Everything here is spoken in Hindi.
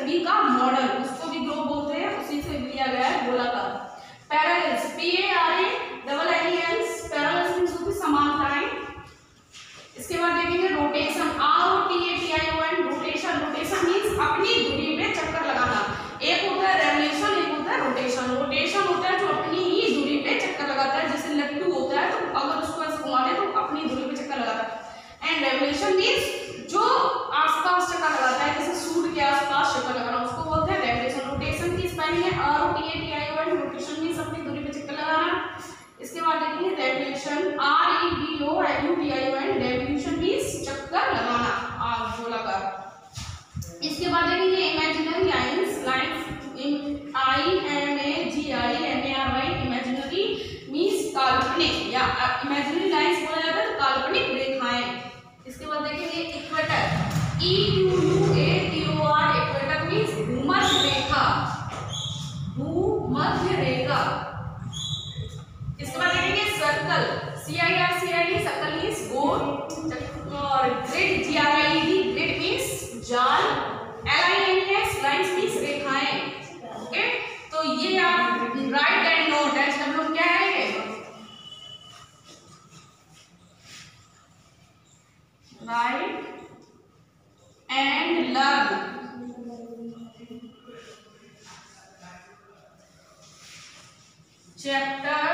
छवि का मॉडल, उसको भी ग्लोब बोलते हैं, उसी से लिया गया है गोलाकार। पैरेलल्स, PARALLELS, पैरेलल्स मींस होती समानताएं। इसके बाद देखेंगे rotation, ROTATION, rotation, rotation means अपनी दूरी पे चक्कर लगाना। एक होता है रेवोल्यूशन, एक होता है रोटेशन। रोटेशन होता है जो अपनी ही दूरी पे चक्कर लगाता है, जैसे लट्टू होता है तो अगर उसको ऐसे घुमा दे तो अपनी दूरी पे चक्कर लगाता है। एंड रेवोल्यूशन मींस जो आसपास चक्कर लगाता है, जैसे सूर्य के आसपास चक्कर लगाना, उसको बोलते हैं रेवोल्यूशन। रोटेशन की स्पेलिंग है ROTATION, रोटेशन मींस अपनी दूरी पे चक्कर लगाना। इसके बाद देखेंगे रेवोल्यूशन, REVOLUTION, रेवोल्यूशन मींस चक्कर लगाना, गोलाकार। इसके बाद देखेंगे imaginary lines, lines IMAGINARY, imaginary means काल्पनिक, या इमेजिनरी लाइंस बोला जाता है तो काल्पनिक रेखाएं। इसके बाद देखेंगे इक्वेटर, EQUATOR, इक्वेटर मींस भूमध्य रेखा, भूमध्य रेखा। इसके बाद देखेंगे सर्कल, CIRCLE, सर्कल मींस गोल। और ग्रिड, GRID, ग्रिड मींस जाल। LINES, लाइंस मींस रेखाएं। ओके, तो ये आप राइट एंड नोट, HW क्या है ये? Right and learn. चैप्टर